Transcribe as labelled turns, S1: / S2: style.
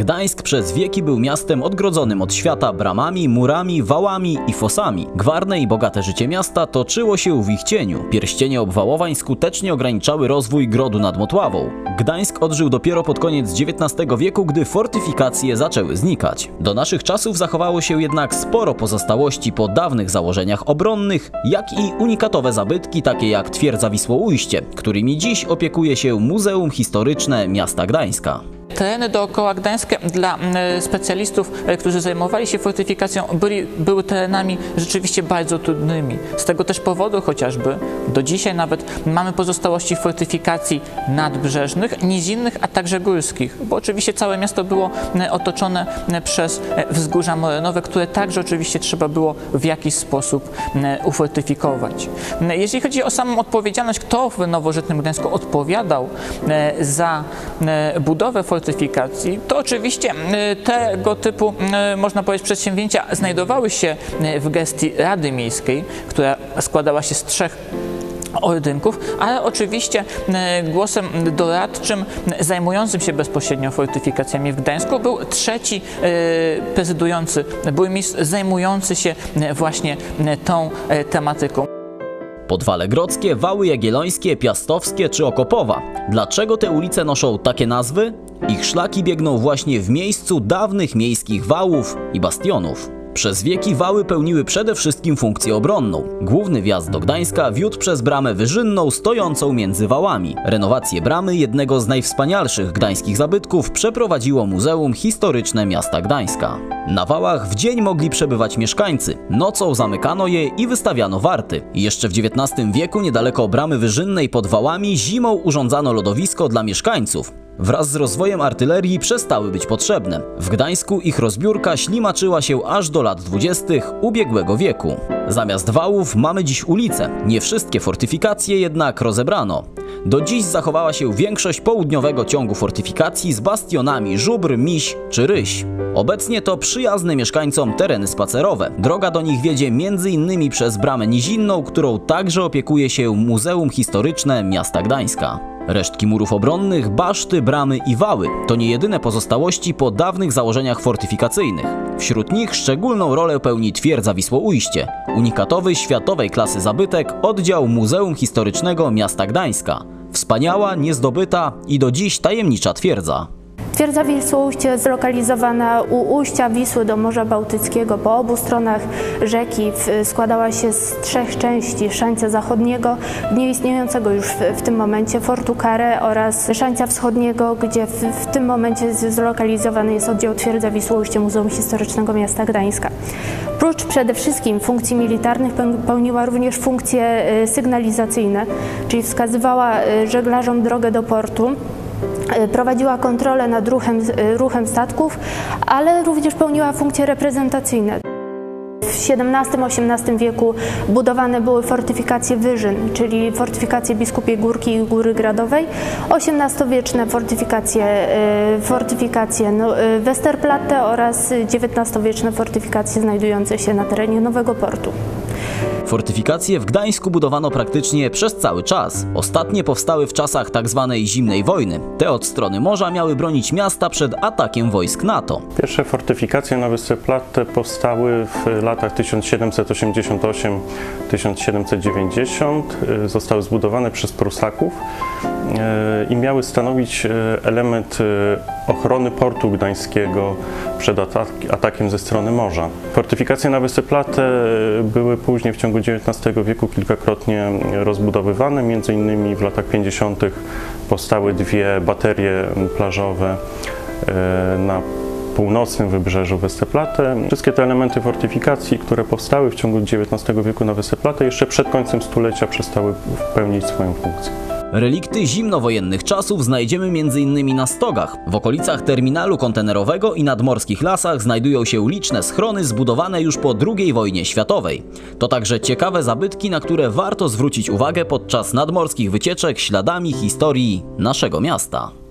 S1: Gdańsk przez wieki był miastem odgrodzonym od świata bramami, murami, wałami i fosami. Gwarne i bogate życie miasta toczyło się w ich cieniu. Pierścienie obwałowań skutecznie ograniczały rozwój grodu nad Motławą. Gdańsk odżył dopiero pod koniec XIX wieku, gdy fortyfikacje zaczęły znikać. Do naszych czasów zachowało się jednak sporo pozostałości po dawnych założeniach obronnych, jak i unikatowe zabytki takie jak twierdza Wisłoujście, którymi dziś opiekuje się Muzeum Historyczne Miasta Gdańska.
S2: Tereny dookoła Gdańska dla specjalistów, którzy zajmowali się fortyfikacją, były terenami rzeczywiście bardzo trudnymi. Z tego też powodu chociażby do dzisiaj nawet mamy pozostałości fortyfikacji nadbrzeżnych, nizinnych, a także górskich, bo oczywiście całe miasto było otoczone przez wzgórza morynowe, które także oczywiście trzeba było w jakiś sposób ufortyfikować. Jeżeli chodzi o samą odpowiedzialność, kto w nowożytnym Gdańsku odpowiadał za budowę fortyfikacji, to oczywiście tego typu, można powiedzieć, przedsięwzięcia znajdowały się w gestii Rady Miejskiej, która składała się z 3 ordynków, ale oczywiście głosem doradczym zajmującym się bezpośrednio fortyfikacjami w Gdańsku był 3. prezydujący burmistrz zajmujący się właśnie tą tematyką.
S1: Podwale Grodzkie, Wały Jagiellońskie, Piastowskie czy Okopowa. Dlaczego te ulice noszą takie nazwy? Ich szlaki biegną właśnie w miejscu dawnych miejskich wałów i bastionów. Przez wieki wały pełniły przede wszystkim funkcję obronną. Główny wjazd do Gdańska wiódł przez bramę wyżynną stojącą między wałami. Renowację bramy, jednego z najwspanialszych gdańskich zabytków, przeprowadziło Muzeum Historyczne Miasta Gdańska. Na wałach w dzień mogli przebywać mieszkańcy, nocą zamykano je i wystawiano warty. Jeszcze w XIX wieku niedaleko bramy wyżynnej pod wałami zimą urządzano lodowisko dla mieszkańców. Wraz z rozwojem artylerii przestały być potrzebne. W Gdańsku ich rozbiórka ślimaczyła się aż do lat 20. ubiegłego wieku. Zamiast wałów mamy dziś ulice. Nie wszystkie fortyfikacje jednak rozebrano. Do dziś zachowała się większość południowego ciągu fortyfikacji z bastionami Żubr, Miś czy Ryś. Obecnie to przyjazne mieszkańcom tereny spacerowe. Droga do nich wiedzie m.in. przez bramę nizinną, którą także opiekuje się Muzeum Historyczne Miasta Gdańska. Resztki murów obronnych, baszty, bramy i wały to nie jedyne pozostałości po dawnych założeniach fortyfikacyjnych. Wśród nich szczególną rolę pełni twierdza Wisłoujście, unikatowy światowej klasy zabytek, oddział Muzeum Historycznego Miasta Gdańska. Wspaniała, niezdobyta i do dziś tajemnicza twierdza.
S3: Twierdza Wisłoujście zlokalizowana u ujścia Wisły do Morza Bałtyckiego po obu stronach rzeki składała się z 3 części: Szańca Zachodniego, nieistniejącego już w tym momencie Fortu Carré oraz Szańca Wschodniego, gdzie w tym momencie zlokalizowany jest oddział Twierdza Wisłoujście Muzeum Historycznego Miasta Gdańska. Prócz przede wszystkim funkcji militarnych pełniła również funkcje sygnalizacyjne, czyli wskazywała żeglarzom drogę do portu, prowadziła kontrolę nad ruchem statków, ale również pełniła funkcje reprezentacyjne. W XVII-XVIII wieku budowane były fortyfikacje wyżyn, czyli fortyfikacje Biskupiej Górki i Góry Gradowej, XVIII-wieczne fortyfikacje Westerplatte oraz XIX-wieczne fortyfikacje znajdujące się na terenie Nowego Portu.
S1: Fortyfikacje w Gdańsku budowano praktycznie przez cały czas. Ostatnie powstały w czasach tzw. zimnej wojny. Te od strony morza miały bronić miasta przed atakiem wojsk NATO.
S4: Pierwsze fortyfikacje na Westerplatte powstały w latach 1788-1790. Zostały zbudowane przez Prusaków i miały stanowić element ochrony portu gdańskiego przed atakiem ze strony morza. Fortyfikacje na Westerplatte były później w ciągu XIX wieku kilkakrotnie rozbudowywane. Między innymi w latach 50. powstały 2 baterie plażowe na północnym wybrzeżu Westerplatte. Wszystkie te elementy fortyfikacji, które powstały w ciągu XIX wieku na Westerplatte, jeszcze przed końcem stulecia przestały pełnić swoją funkcję.
S1: Relikty zimnowojennych czasów znajdziemy m.in. na stogach. W okolicach terminalu kontenerowego i nadmorskich lasach znajdują się liczne schrony zbudowane już po II wojnie światowej. To także ciekawe zabytki, na które warto zwrócić uwagę podczas nadmorskich wycieczek śladami historii naszego miasta.